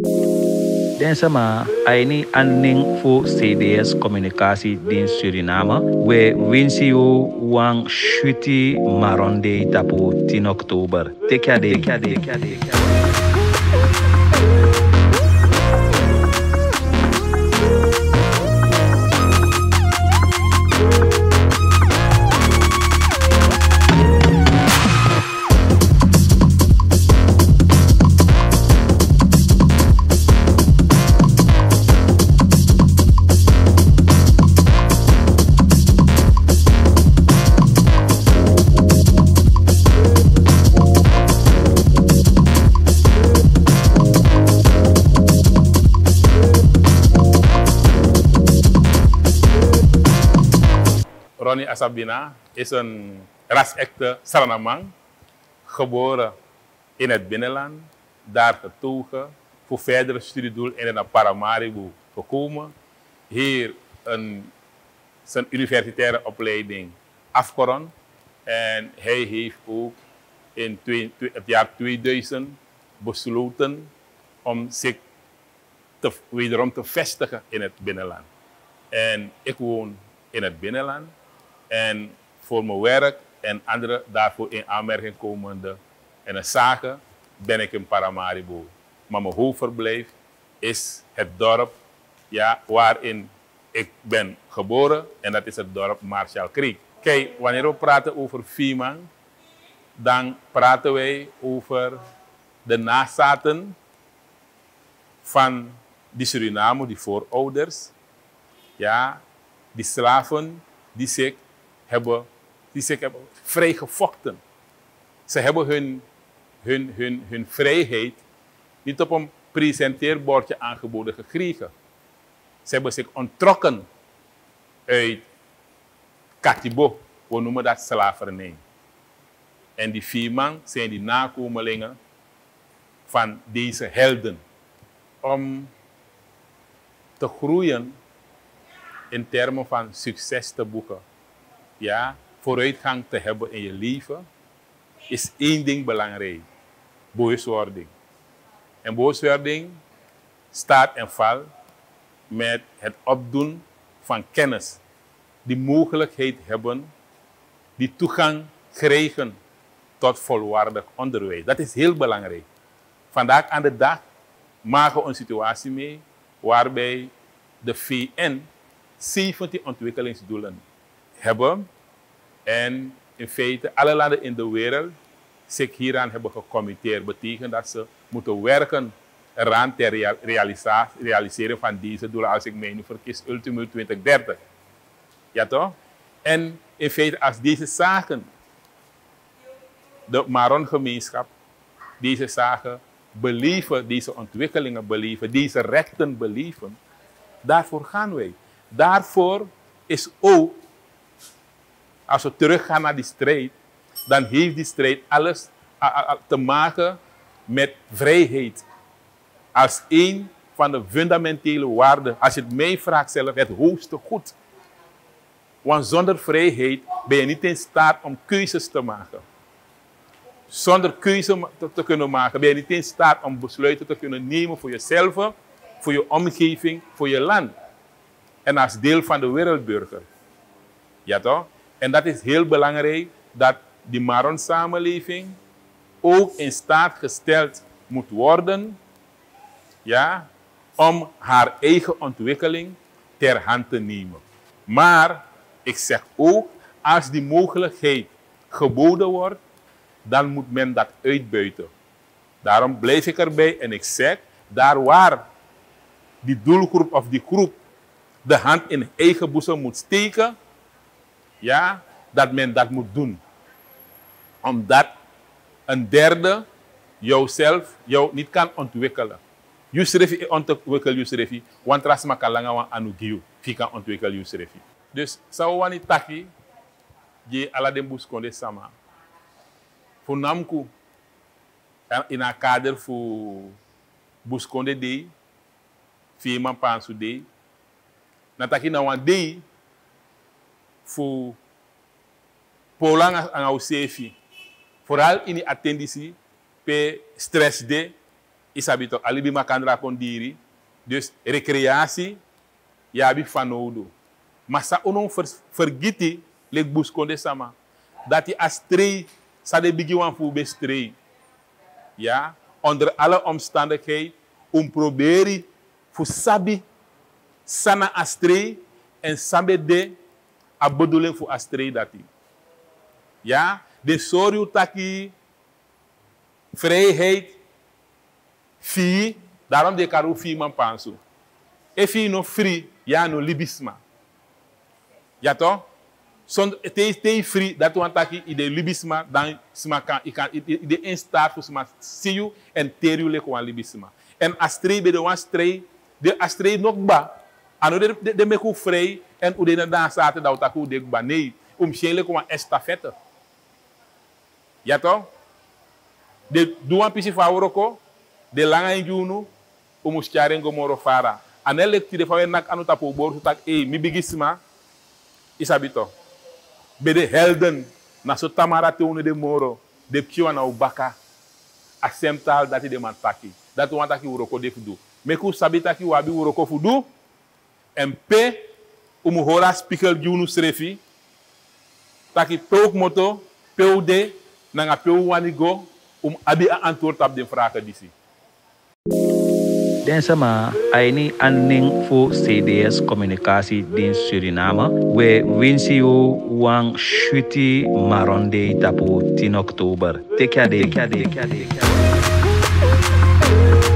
Den sama aini anning fu CDS communicatie dienst Suriname we winsio wang shuti maronde tapu 10 oktober. Tekade. Ronnie Asabina is een ras-echte Saranamang, geboren in het binnenland, daar getogen, voor verdere studiedoel in Paramaribo gekomen. Hier zijn universitaire opleiding afgerond en hij heeft ook in het jaar 2000 besloten om zich wederom te vestigen in het binnenland. En ik woon in het binnenland. En voor mijn werk en andere daarvoor in aanmerking komende en een zaken ben ik in Paramaribo. Maar mijn hoofdverblijf is het dorp waarin ik ben geboren en dat is het dorp Marshall Creek. Kijk, wanneer we praten over FIMAN, dan praten wij over de nazaten van die Suriname, die voorouders, die slaven die zich hebben vrij gevochten. Ze hebben hun vrijheid niet op een presenteerbordje aangeboden gekregen. Ze hebben zich onttrokken uit Katibo, we noemen dat slavernij. En die FIMAN zijn die nakomelingen van deze helden. Om te groeien in termen van succes te boeken, vooruitgang te hebben in je leven, is één ding belangrijk: bewustwording. En bewustwording staat en valt met het opdoen van kennis, die mogelijkheid hebben, die toegang krijgen tot volwaardig onderwijs. Dat is heel belangrijk. Vandaag aan de dag maken we een situatie mee waarbij de VN 17 ontwikkelingsdoelen hebben en in feite alle landen in de wereld zich hieraan hebben gecommitteerd. Dat betekent dat ze moeten werken eraan ter realiseren van deze doelen, als ik mij nu vergis, ultimo 2030. Ja toch? En in feite als deze zaken, de Maron-gemeenschap, deze zaken beleven, deze ontwikkelingen beleven, deze rechten beleven, daarvoor gaan wij. Daarvoor is ook, als we teruggaan naar die strijd, dan heeft die strijd alles te maken met vrijheid. Als een van de fundamentele waarden, als je het mij vraagt zelf, het hoogste goed. Want zonder vrijheid ben je niet in staat om keuzes te maken. Zonder keuze te kunnen maken ben je niet in staat om besluiten te kunnen nemen voor jezelf, voor je omgeving, voor je land. En als deel van de wereldburger. Ja toch? En dat is heel belangrijk, dat die Maron-samenleving ook in staat gesteld moet worden, om haar eigen ontwikkeling ter hand te nemen. Maar ik zeg ook, als die mogelijkheid geboden wordt, dan moet men dat uitbuiten. Daarom blijf ik erbij en ik zeg, daar waar die doelgroep of die groep de hand in eigen boezem moet steken, dat men dat moet doen. Omdat een derde jou niet kan ontwikkelen. Yusrefi ontwikkel Yusrefi, want rasma kalanga wan anugiu, fika ontwikkel Yusrefi. Dus zou wani taki, je ala den buskonde sama. Voor namku, in een kader voor buskonde dei, firma pansu dei, nataki na wan dei, voor polang aan our sefi. Vooral in die attenditie, pe stress de, Isabito, alibi makandra kondiri. Dus recreatie, ja, bi fanodo. Maar sa unon vergiti, lek buskonde sama. Dat die astrei, sa de bigi wan fu bestrei. Ja, onder alle omstandigheden, proberen fu sabi, sana astrei, en sabe de, a bedoeling fu astrei dati. Ja, de sorry taki, vrijheid, fi, daarom de karu fi man panso. E fi no free, ja no libisma. Ja toch? Te free, dat want taki ide libisma, dan smaka, ide in staat voor sma see you en teru le kwa libisma. En astrei be de wan strei, de astrei nog ba. Ano de meku vrij en u de dan zaten dat taku de ba nee, shenle kwa estafette. Ja toch? De duan pisi faworoko, de langa injunu, mustiarengo moro fara. Anele ti de fawe nak anu tapo bor tak mi bigisma isabito. Bede helden na so tamara te unu de moro, de pchiwa na ubaka. Asemtal dati de mantaki. Dati wantaki uroko de fudu. Meku sabita ki wabi uroko fudu. MP hora spikel junu srefi. Taki peuk moto, peude, nanga peu wanigo, abi a antwoord op de vragen disi. Den sama aini anning fu CDS communicatiedienst Suriname we winsio wang shuti maronde tapu 10 oktober. Tekade.